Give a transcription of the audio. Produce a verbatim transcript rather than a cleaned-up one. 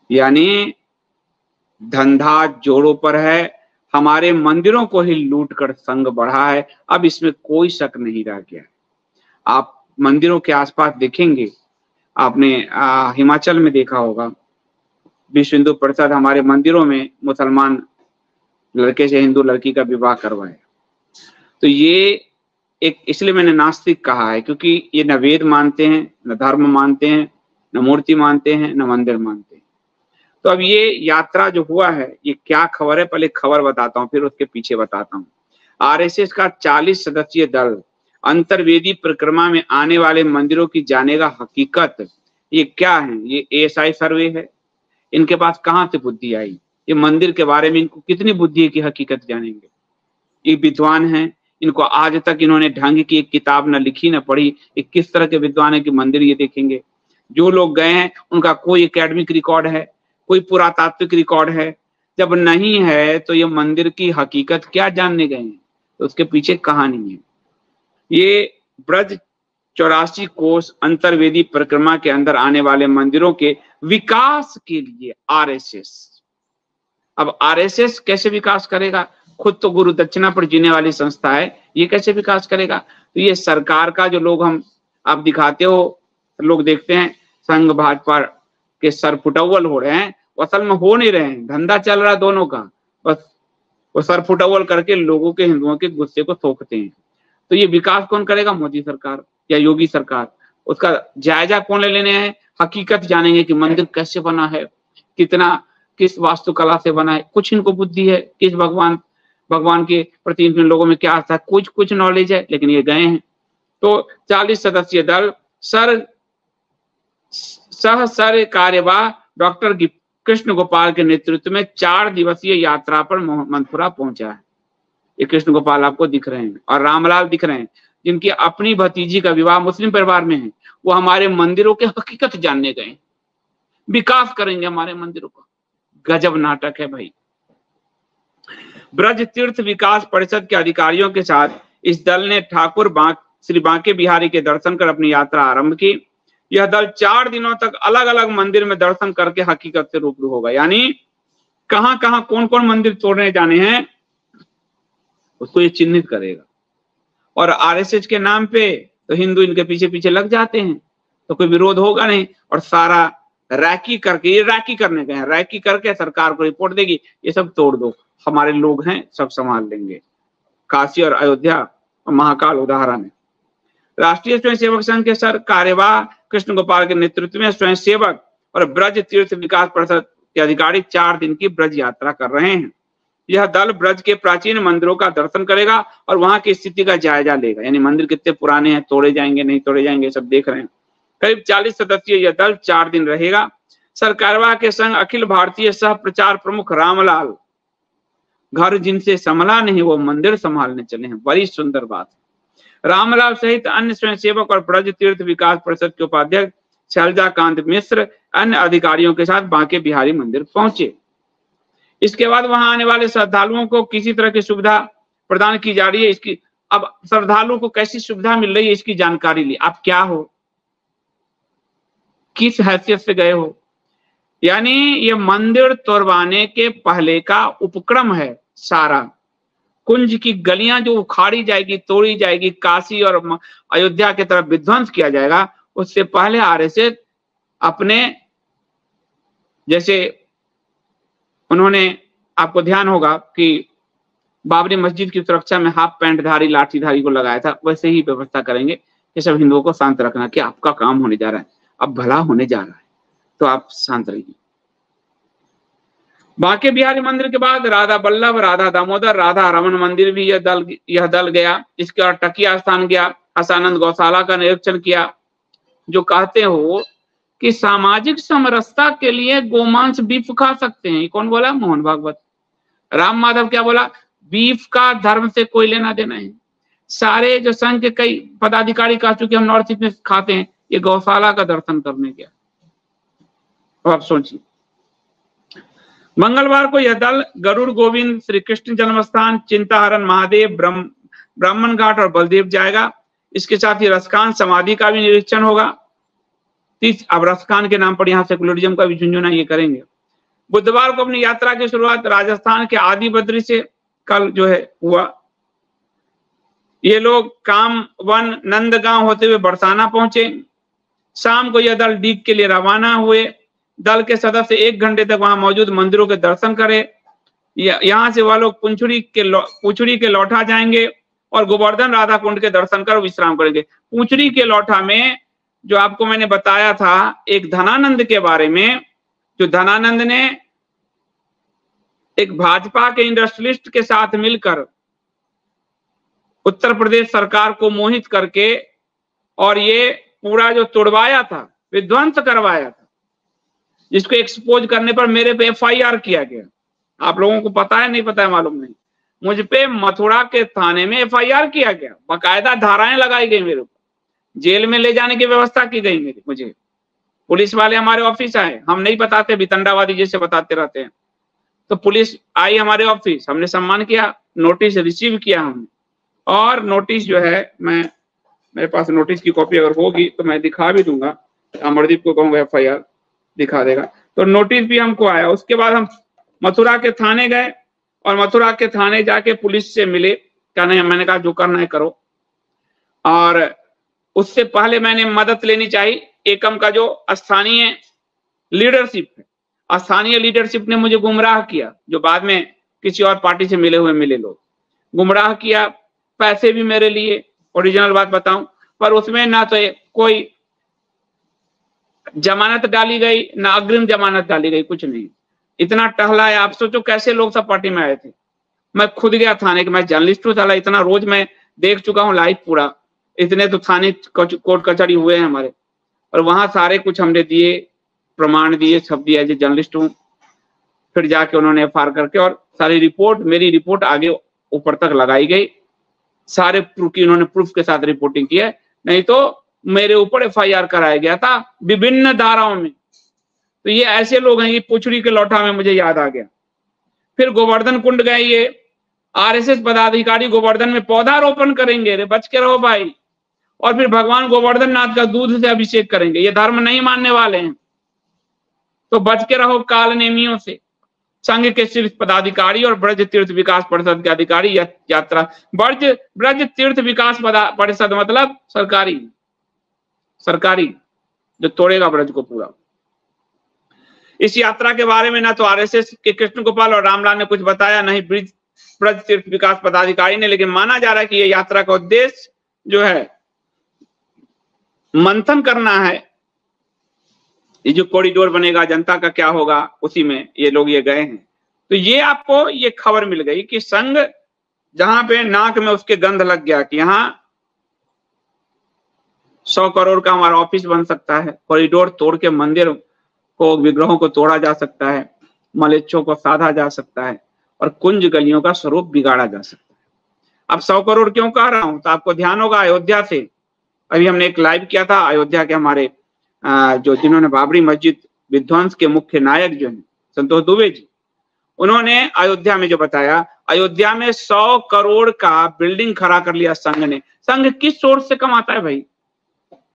यानी धंधा जोरों पर है, हमारे मंदिरों को ही लूट कर संघ बढ़ा है। अब इसमें कोई शक नहीं रह गया। आप मंदिरों के आसपास देखेंगे, आपने आ, हिमाचल में देखा होगा, विश्व हिंदू परिषद हमारे मंदिरों में मुसलमान लड़के से हिंदू लड़की का विवाह करवाए। तो ये एक, इसलिए मैंने नास्तिक कहा है, क्योंकि ये न वेद मानते हैं, न धर्म मानते हैं, न मूर्ति मानते हैं, न मंदिर मानते हैं। तो अब ये यात्रा जो हुआ है, ये क्या खबर है, पहले खबर बताता हूँ, फिर उसके पीछे बताता हूँ। आरएसएस का चालीस सदस्यीय दल अंतर्वेदी परिक्रमा में आने वाले मंदिरों की जानेगा हकीकत। ये क्या है? ये एएसआई सर्वे है। इनके पास कहाँ से बुद्धि आई? ये मंदिर के बारे में इनको कितनी बुद्धि है कि हकीकत जानेंगे? ये विद्वान हैं, इनको आज तक इन्होंने ढंग की एक किताब न लिखी न पढ़ी। ये किस तरह के विद्वान है कि मंदिर ये देखेंगे? जो लोग गए हैं उनका कोई एकेडमिक रिकॉर्ड है, कोई पुरातात्विक रिकॉर्ड है? जब नहीं है तो ये मंदिर की हकीकत क्या जानने गए हैं? तो उसके पीछे कहानी है। ये ब्रज चौरासी कोस अंतर्वेदी परिक्रमा के अंदर आने वाले मंदिरों के विकास के लिए आरएसएस। अब आरएसएस कैसे विकास करेगा? खुद तो गुरु दक्षिणा पर जीने वाली संस्था है, ये कैसे विकास करेगा? तो ये सरकार का जो लोग हम आप दिखाते हो, लोग देखते हैं संघ भाजपा के सर फुटअव्वल हो रहे हैं, वो असल में हो नहीं रहे हैं, धंधा चल रहा है दोनों का, बस वो सर फुटअव्वल करके लोगों के, हिंदुओं के गुस्से को सोखते हैं। तो ये विकास कौन करेगा? मोदी सरकार या योगी सरकार। उसका जायजा कौन ले लेने हैं? हकीकत जानेंगे कि मंदिर कैसे बना है, कितना, किस वास्तुकला से बना है। कुछ इनको बुद्धि है, किस भगवान भगवान के प्रति इन लोगों में क्या आस्था है, कुछ कुछ नॉलेज है, लेकिन ये गए हैं। तो चालीस सदस्यीय दल सर सह सर कार्यवाह डॉक्टर कृष्ण गोपाल के नेतृत्व में चार दिवसीय यात्रा पर मथुरा पहुंचा है। ये कृष्ण गोपाल आपको दिख रहे हैं और रामलाल दिख रहे हैं, जिनकी अपनी भतीजी का विवाह मुस्लिम परिवार में है। वो हमारे मंदिरों के हकीकत जानने गए, विकास करेंगे हमारे मंदिरों का। गजब नाटक है भाई। ब्रज तीर्थ विकास परिषद के अधिकारियों के साथ इस दल ने ठाकुर बांक श्री बांके बिहारी के दर्शन कर अपनी यात्रा आरंभ की। यह दल चार दिनों तक अलग अलग मंदिर में दर्शन करके हकीकत से रूबरू होगा। यानी कहां कहां कौन कौन मंदिर तोड़ने जाने हैं उसको ये चिन्हित करेगा। और आरएसएस के नाम पे तो हिंदू इनके पीछे पीछे लग जाते हैं, तो कोई विरोध होगा नहीं। और सारा रैकी करके, ये रैकी करने गए हैं, रैकी करके सरकार को रिपोर्ट देगी, ये सब तोड़ दो, हमारे लोग हैं, सब संभाल लेंगे। काशी और अयोध्या और महाकाल उदाहरण है। राष्ट्रीय स्वयंसेवक संघ के सर कार्यवाह कृष्ण गोपाल के नेतृत्व में स्वयंसेवक और ब्रज तीर्थ विकास परिषद के अधिकारी चार दिन की ब्रज यात्रा कर रहे हैं। यह दल ब्रज के प्राचीन मंदिरों का दर्शन करेगा और वहां की स्थिति का जायजा लेगा। यानी मंदिर कितने पुराने हैं, तोड़े जाएंगे नहीं तोड़े जाएंगे, सब देख रहे हैं। करीब चालीस सदस्यीय यह दल चार दिन रहेगा। सर कार्यवाह के संग अखिल भारतीय सह प्रचार प्रमुख रामलाल, घर जिनसे संभला नहीं वो मंदिर संभालने चले हैं। बड़ी सुंदर बात है। रामलाल सहित अन्य स्वयंसेवक और ब्रज तीर्थ विकास परिषद के उपाध्यक्ष शैलजा कांत मिश्र अन्य अधिकारियों के साथ बांके बिहारी मंदिर पहुंचे। इसके बाद वहां आने वाले श्रद्धालुओं को किसी तरह की सुविधा प्रदान की जा रही है। इसकी अब श्रद्धालुओं को कैसी सुविधा मिल रही है इसकी जानकारी ली। आप क्या हो, किस हैसियत से गए हो। यानी ये मंदिर तोड़वाने के पहले का उपक्रम है सारा। कुंज की गलियां जो उखाड़ी जाएगी, तोड़ी जाएगी, काशी और अयोध्या की तरफ विध्वंस किया जाएगा, उससे पहले आरएसएस अपने, जैसे उन्होंने, आपको ध्यान होगा कि बाबरी मस्जिद की सुरक्षा में हाफ पैंट धारी लाठीधारी को लगाया था, वैसे ही व्यवस्था करेंगे कि सब हिंदुओं को शांत रखना कि आपका काम होने जा रहा है, अब भला होने जा रहा है, तो आप शांत रहिए। बांके बिहारी मंदिर के बाद राधा बल्लभ, राधा दामोदर, राधा रमन मंदिर भी यह दल यह दल गया। इसके बाद टकिया स्थान गया, हसानंद गौशाला का निरीक्षण किया। जो कहते हो कि सामाजिक समरसता के लिए गोमांस बीफ खा सकते हैं, कौन बोला? मोहन भागवत। राम माधव क्या बोला? बीफ का धर्म से कोई लेना देना है। सारे जो संघ के कई पदाधिकारी कह चुके हम नॉर्थ ईस्ट में खाते हैं, ये गौशाला का दर्शन करने गया। तो आप सोचिए, मंगलवार को यह दल गरुड़ गोविंद, श्री कृष्ण जन्मस्थान, चिंताहरण महादेव, ब्रह्म ब्राह्मण घाट और बलदेव जाएगा। इसके साथ ही रसखान समाधि का भी निरीक्षण होगा। तीस अब रसखान के नाम पर यहाँ सेकुलरिज्म का भी झुंझुना ये करेंगे। बुधवार को अपनी यात्रा की शुरुआत राजस्थान के आदि बद्री से कल जो है हुआ। ये लोग काम वन नंदगांव होते हुए बरसाना पहुंचे। शाम को यह दल डीग के लिए रवाना हुए। दल के सदस्य एक घंटे तक वहां मौजूद मंदिरों के दर्शन करे। यहाँ से वह लोग पुंछुरी के पुछड़ी के लौठा जाएंगे और गोवर्धन राधा कुंड के दर्शन कर विश्राम करेंगे। पुंछड़ी के लौठा में जो आपको मैंने बताया था एक धनानंद के बारे में, जो धनानंद ने एक भाजपा के इंडस्ट्रियलिस्ट के साथ मिलकर उत्तर प्रदेश सरकार को मोहित करके और ये पूरा जो तोड़वाया था, विध्वंस करवाया था, जिसको एक्सपोज करने पर मेरे पे एफ आई आर किया गया। आप लोगों को पता है नहीं पता है मालूम नहीं, मुझ पे मथुरा के थाने में एफ आई आर किया गया, बाकायदा धाराएं लगाई गई मेरे ऊपर, जेल में ले जाने की व्यवस्था की गई मेरी मुझे। पुलिस वाले हमारे ऑफिस आए, हम नहीं बताते, वितंडावादी जैसे बताते रहते हैं। तो पुलिस आई हमारे ऑफिस, हमने सम्मान किया, नोटिस रिसीव किया हमने, और नोटिस जो है मैं मेरे पास नोटिस की कॉपी अगर होगी तो मैं दिखा भी दूंगा, अमरदीप को कहूंगा एफ आई आर दिखा देगा। तो नोटिस भी हमको आया। उसके बाद हम मथुरा के थाने गए और मथुरा के थाने जाके पुलिस से मिले। क्या नहीं, मैंने कहा जो करना है करो। और उससे पहले मैंने मदद लेनी चाहिए एकम का जो स्थानीय लीडरशिप है। स्थानीय लीडरशिप ने मुझे गुमराह किया, जो बाद में किसी और पार्टी से मिले हुए मिले लोग गुमराह किया, पैसे भी मेरे लिए, ओरिजिनल बात बताऊं, पर उसमें ना तो कोई जमानत डाली गई ना अग्रिम जमानत डाली गई, कुछ नहीं। इतना टहला है, आप सोचो कैसे लोग सब पार्टी में आए थे। मैं खुद गया थाने के, मैं जर्नलिस्ट हूँ साला, इतना रोज मैं देख चुका हूँ लाइव पूरा, इतने तो थाने कोर्ट कचहरी हुए हैं हमारे, और वहां सारे कुछ हमने दिए, प्रमाण दिए, सब दिया, जो जर्नलिस्ट हूँ। फिर जाके उन्होंने एफ आई आर करके और सारी रिपोर्ट, मेरी रिपोर्ट आगे ऊपर तक लगाई गई, सारे प्रूफ की उन्होंने प्रूफ के साथ रिपोर्टिंग की है, नहीं तो मेरे ऊपर एफ आई आर कराया गया था विभिन्न धाराओं में। तो ये ऐसे लोग हैं। ये पुछड़ी के लौठा में मुझे याद आ गया। फिर गोवर्धन कुंड गए, ये आर एस एस पदाधिकारी गोवर्धन में पौधारोपण करेंगे, रे बच के रहो भाई। और फिर भगवान गोवर्धन नाथ का दूध से अभिषेक करेंगे, ये धर्म नहीं मानने वाले हैं, तो बच के रहो काल नेमियों से। संघ के शीर्ष पदाधिकारी और ब्रज तीर्थ विकास परिषद के अधिकारी यात्रा, ब्रज ब्रज तीर्थ विकास परिषद मतलब सरकारी सरकारी जो तोड़ेगा ब्रज को पूरा। इस यात्रा के बारे में ना तो आर एस एस के कृष्ण गोपाल और रामलाल ने कुछ बताया, नहीं ब्रज ब्रज तीर्थ विकास पदाधिकारी ने, लेकिन माना जा रहा है कि यह यात्रा का उद्देश्य जो है मंथन करना है। ये जो कॉरिडोर बनेगा, जनता का क्या होगा, उसी में ये लोग ये गए हैं। तो ये आपको ये खबर मिल गई कि संघ जहां पे नाक में उसके गंध लग गया कि यहाँ सौ करोड़ का हमारा ऑफिस बन सकता है, कॉरिडोर तोड़ के मंदिर को, विग्रहों को तोड़ा जा सकता है, मलेच्छों को साधा जा सकता है, और कुंज गलियों का स्वरूप बिगाड़ा जा सकता है। अब सौ करोड़ क्यों कह रहा हूं, तो आपको ध्यान होगा अयोध्या से, अभी हमने एक लाइव किया था अयोध्या के हमारे जो जिन्होंने बाबरी मस्जिद विध्वंस के मुख्य नायक जो है संतोष दुबे जी, उन्होंने अयोध्या में जो बताया, अयोध्या में सौ करोड़ का बिल्डिंग खड़ा कर लिया संघ ने। संघ किस सोर्स से कमाता है भाई?